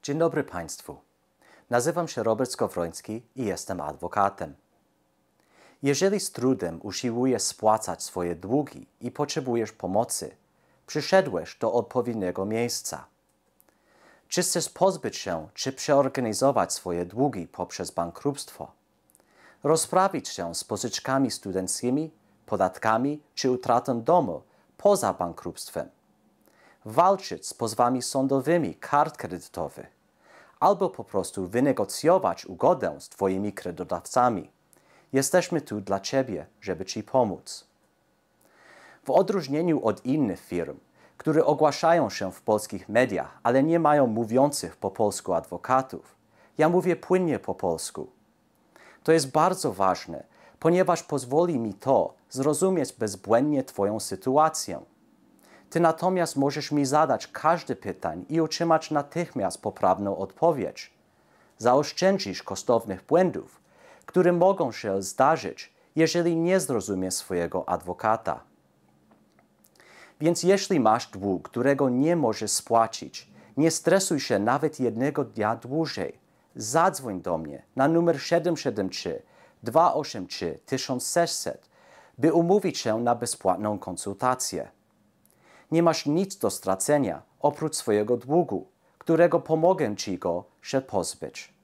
Dzień dobry Państwu. Nazywam się Robert Skowroński i jestem adwokatem. Jeżeli z trudem usiłujesz spłacać swoje długi i potrzebujesz pomocy, przyszedłeś do odpowiedniego miejsca. Czy chcesz pozbyć się czy przeorganizować swoje długi poprzez bankructwo? Rozprawić się z pożyczkami studenckimi, podatkami czy utratą domu poza bankructwem? Walczyć z pozwami sądowymi kart kredytowych, albo po prostu wynegocjować ugodę z Twoimi kredytodawcami. Jesteśmy tu dla Ciebie, żeby Ci pomóc. W odróżnieniu od innych firm, które ogłaszają się w polskich mediach, ale nie mają mówiących po polsku adwokatów, ja mówię płynnie po polsku. To jest bardzo ważne, ponieważ pozwoli mi to zrozumieć bezbłędnie Twoją sytuację. Ty natomiast możesz mi zadać każde pytanie i otrzymać natychmiast poprawną odpowiedź. Zaoszczędzisz kosztownych błędów, które mogą się zdarzyć, jeżeli nie zrozumiesz swojego adwokata. Więc jeśli masz dług, którego nie możesz spłacić, nie stresuj się nawet jednego dnia dłużej. Zadzwoń do mnie na numer 773 283 1600, by umówić się na bezpłatną konsultację. Nie masz nic do stracenia oprócz swojego długu, którego pomogę Ci go się pozbyć.